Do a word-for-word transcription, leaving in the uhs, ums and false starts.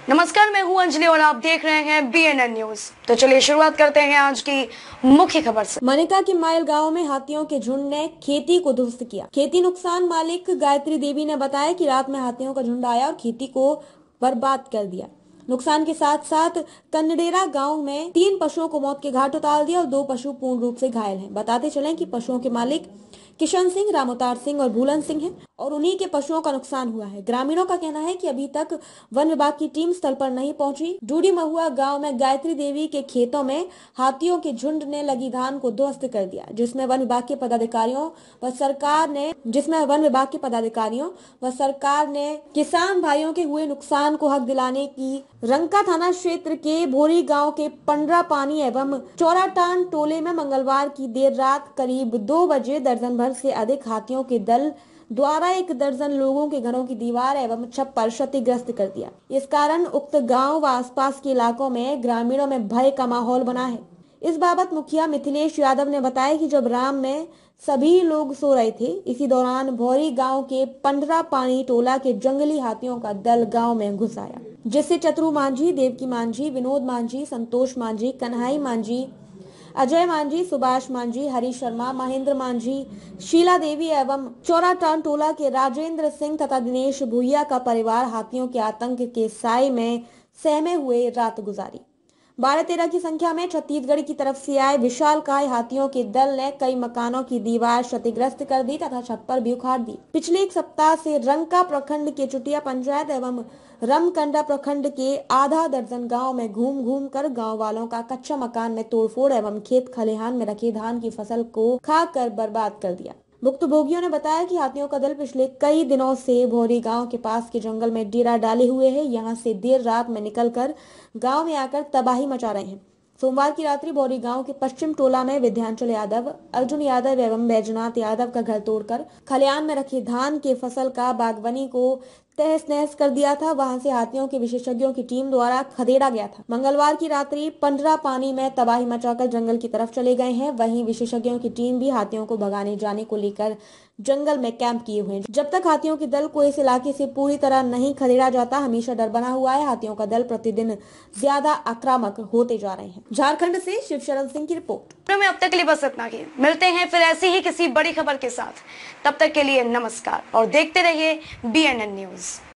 नमस्कार, मैं हूं अंजलि और आप देख रहे हैं बी एन एन न्यूज। तो चलिए शुरुआत करते हैं आज की मुख्य खबर से। मनिका के माइल गांव में हाथियों के झुंड ने खेती को ध्वस्त किया। खेती नुकसान मालिक गायत्री देवी ने बताया कि रात में हाथियों का झुंड आया और खेती को बर्बाद कर दिया। नुकसान के साथ साथ कन्नडेरा गांव में तीन पशुओं को मौत के घाट उतार दिया और दो पशु पूर्ण रूप से घायल हैं। बताते चलें कि पशुओं के मालिक किशन सिंह, रामोतार सिंह और भूलन सिंह हैं और उन्हीं के पशुओं का नुकसान हुआ है। ग्रामीणों का कहना है कि अभी तक वन विभाग की टीम स्थल पर नहीं पहुंची। डूडी महुआ गांव में गायत्री देवी के खेतों में हाथियों के झुंड ने लगी धान को ध्वस्त कर दिया, जिसमें वन विभाग के पदाधिकारियों व सरकार ने जिसमें वन विभाग के पदाधिकारियों व सरकार ने किसान भाइयों के हुए नुकसान को हक दिलाने की रंका थाना क्षेत्र के भोरी गांव के पंडरा पानी एवं चौराटान टोले में मंगलवार की देर रात करीब दो बजे दर्जन भर से अधिक हाथियों के दल द्वारा एक दर्जन लोगों के घरों की दीवार एवं छप्पर क्षतिग्रस्त कर दिया। इस कारण उक्त गांव व आसपास के इलाकों में ग्रामीणों में भय का माहौल बना है। इस बाबत मुखिया मिथिलेश यादव ने बताया कि जब राम में सभी लोग सो रहे थे, इसी दौरान भौरी गांव के पंडरा पानी टोला के जंगली हाथियों का दल गांव में घुस आया, जिससे चतुरु मांझी, देवकी मांझी, विनोद मांझी, संतोष मांझी, कन्हई मांझी, अजय मांझी, सुभाष मांझी, हरी शर्मा, महेंद्र मांझी, शीला देवी एवं चौराटान टोला के राजेंद्र सिंह तथा दिनेश भुइया का परिवार हाथियों के आतंक के साए में सहमे हुए रात गुजारी। बारह तेरह की संख्या में छत्तीसगढ़ की तरफ से आए विशालकाय हाथियों के दल ने कई मकानों की दीवार क्षतिग्रस्त कर दी तथा छप्पर भी उखाड़ दी। पिछले एक सप्ताह से रंका प्रखंड के चुटिया पंचायत एवं रमकंडा प्रखंड के आधा दर्जन गांव में घूम घूम कर गांव वालों का कच्चा मकान में तोड़फोड़ एवं खेत खलिहान में रखे धान की फसल को खाकर बर्बाद कर दिया। भुक्तभोगियों ने बताया कि हाथियों का दल पिछले कई दिनों से भोरी गांव के पास के जंगल में डेरा डाले हुए है। यहां से देर रात में निकलकर गांव में आकर तबाही मचा रहे हैं। सोमवार की रात्रि भोरी गांव के पश्चिम टोला में विद्यांचल यादव, अर्जुन यादव एवं बैजनाथ यादव का घर तोड़कर खलिहान में रखे धान के फसल का बागवानी को तहस नहस कर दिया था। वहां से हाथियों के विशेषज्ञों की टीम द्वारा खदेड़ा गया था। मंगलवार की रात्रि पंडरा पानी में तबाही मचाकर जंगल की तरफ चले गए हैं। वहीं विशेषज्ञों की टीम भी हाथियों को भगाने जाने को लेकर जंगल में कैंप किए हुए हैं। जब तक हाथियों के दल को इस इलाके से पूरी तरह नहीं खदेड़ा जाता, हमेशा डर बना हुआ है। हाथियों का दल प्रतिदिन ज्यादा आक्रामक होते जा रहे हैं। झारखंड से शिवशरण सिंह की रिपोर्ट। में अब तक के लिए बस इतना ही। मिलते हैं फिर ऐसी ही किसी बड़ी खबर के साथ। तब तक के लिए नमस्कार और देखते रहिए बी एन एन न्यूज।